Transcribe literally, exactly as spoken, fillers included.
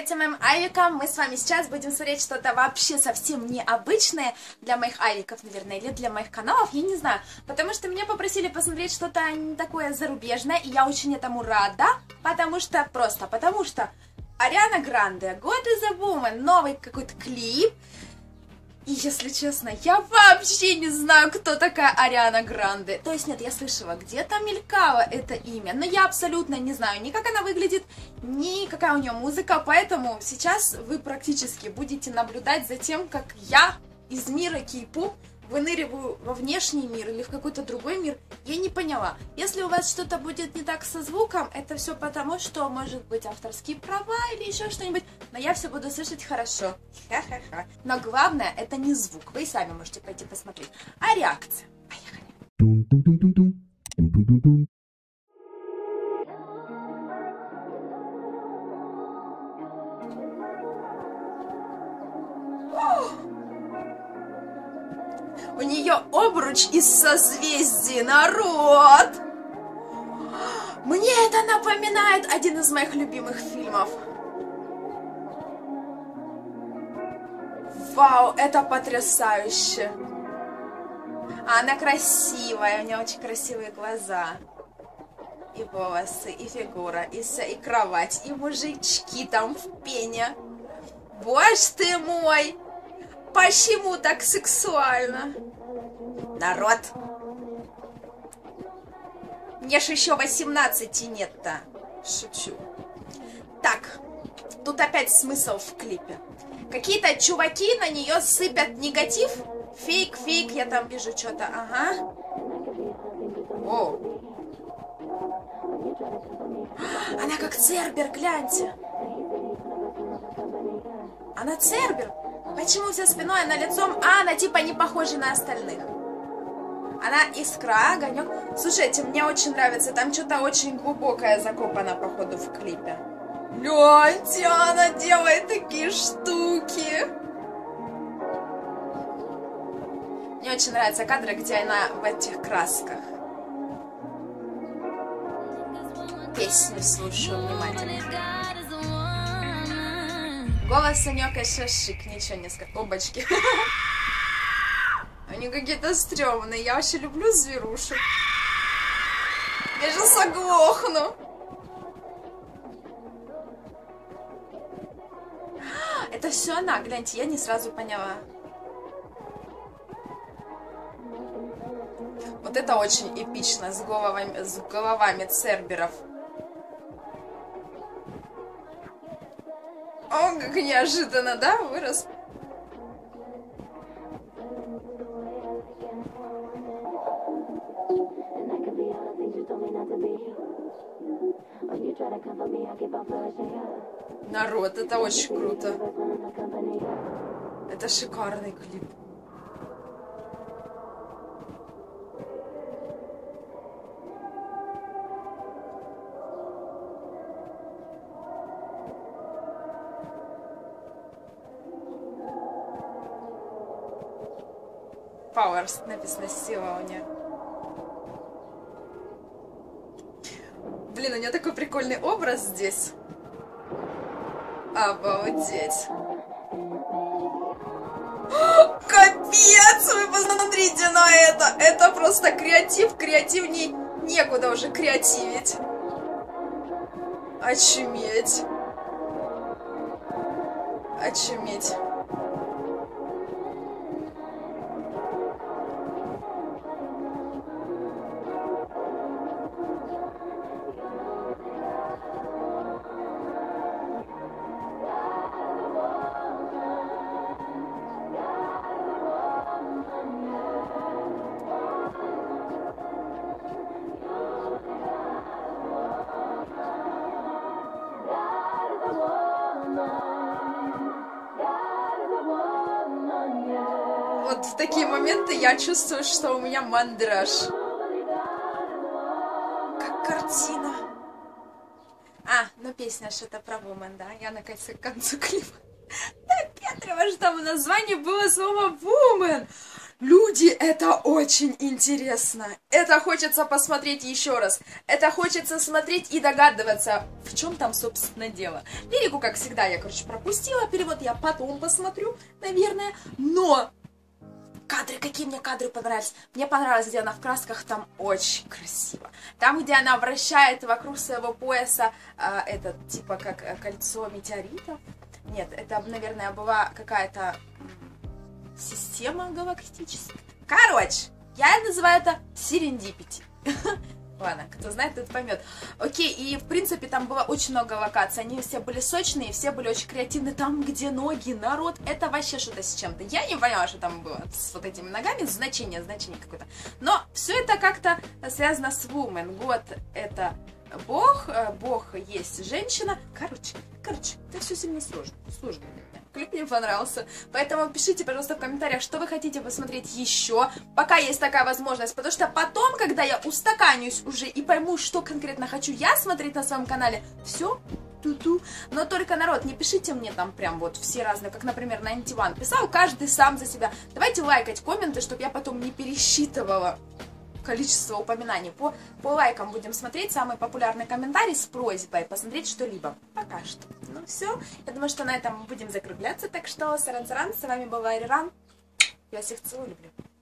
Привет моим айликам! Мы с вами сейчас будем смотреть что-то вообще совсем необычное для моих айликов, наверное, или для моих каналов, я не знаю. Потому что меня попросили посмотреть что-то не такое зарубежное, и я очень этому рада. Потому что, просто потому что Ариана Гранде, God is a Woman, новый какой-то клип. И, если честно, я вообще не знаю, кто такая Ариана Гранде. То есть, нет, я слышала, где-то мелькало это имя, но я абсолютно не знаю ни как она выглядит, ни какая у нее музыка, поэтому сейчас вы практически будете наблюдать за тем, как я из мира кей-поп выныриваю во внешний мир или в какой-то другой мир, я не поняла. Если у вас что-то будет не так со звуком, это все потому, что может быть авторские права или еще что-нибудь, но я все буду слышать хорошо. Ха-ха-ха. Но главное, это не звук, вы и сами можете пойти посмотреть, а реакция. Поехали. У нее обруч из созвездий, народ! Мне это напоминает один из моих любимых фильмов. Вау, это потрясающе! Она красивая, у нее очень красивые глаза. И волосы, и фигура, и, и кровать, и мужички там в пене. Боже ты мой! Почему так сексуально? Народ! Мне ж еще восемнадцати нет-то. Шучу. Так, тут опять смысл в клипе. Какие-то чуваки на нее сыпят негатив. Фейк, фейк, я там вижу что-то. Ага. О. Она как Цербер, гляньте. Она Цербер. Почему вся спиной, она лицом, а она типа не похожа на остальных. Она искра, огонек. Слушайте, мне очень нравится, там что-то очень глубокое закопано, походу, в клипе. Гляньте, она делает такие штуки. Мне очень нравятся кадры, где она в этих красках. Песню слушаю внимательно. Голос у нее, конечно, шик, ничего не скажу. Обочки. Они какие-то стрёмные. Я вообще люблю зверушек. Я же соглохну. Это все она, гляньте, я не сразу поняла. Вот это очень эпично с головами, с головами церберов. О, как неожиданно, да, вырос. Народ, это очень круто. Это шикарный клип. Powers написано, сила у нее. Блин, у нее такой прикольный образ здесь. Обалдеть. Капец, вы посмотрите на это. Это просто креатив, креативней некуда уже креативить. Очуметь. Очуметь. Вот в такие моменты я чувствую, что у меня мандраж. Как картина. А, ну песня что-то про Woman, да? Я наконец к концу клипа. Да, Петрева, что там в названии было слово Woman. Люди, это очень интересно. Это хочется посмотреть еще раз. Это хочется смотреть и догадываться, в чем там, собственно, дело. Лирику, как всегда, я, короче, пропустила. Перевод я потом посмотрю, наверное. Но кадры, какие мне кадры понравились. Мне понравилось, где она в красках, там очень красиво. Там, где она вращает вокруг своего пояса э, этот, типа, как э, кольцо метеоритов. Нет, это, наверное, была какая-то система галактическая. Короче, я называю это серендипити. Ладно, кто знает, тот поймет. Окей, и в принципе там было очень много локаций. Они все были сочные, все были очень креативны. Там, где ноги, народ, это вообще что-то с чем-то. Я не поняла, что там было с вот этими ногами. Значение, значение какое-то. Но все это как-то связано с woman. Год это бог, бог есть женщина. Короче, короче, это все сильно сложно. Сложно. Клип мне понравился. Поэтому пишите, пожалуйста, в комментариях, что вы хотите посмотреть еще, пока есть такая возможность. Потому что потом, когда я устаканюсь уже и пойму, что конкретно хочу я смотреть на своем канале, все, ту-ту. Но только, народ, не пишите мне там прям вот все разные, как, например, на Ninety One писал, каждый сам за себя. Давайте лайкать комменты, чтобы я потом не пересчитывала количество упоминаний. По, по лайкам будем смотреть самый популярный комментарий с просьбой посмотреть что-либо. Пока что. Ну все. Я думаю, что на этом будем закругляться. Так что, саран-саран, с вами была Ариран. Я всех целую, люблю.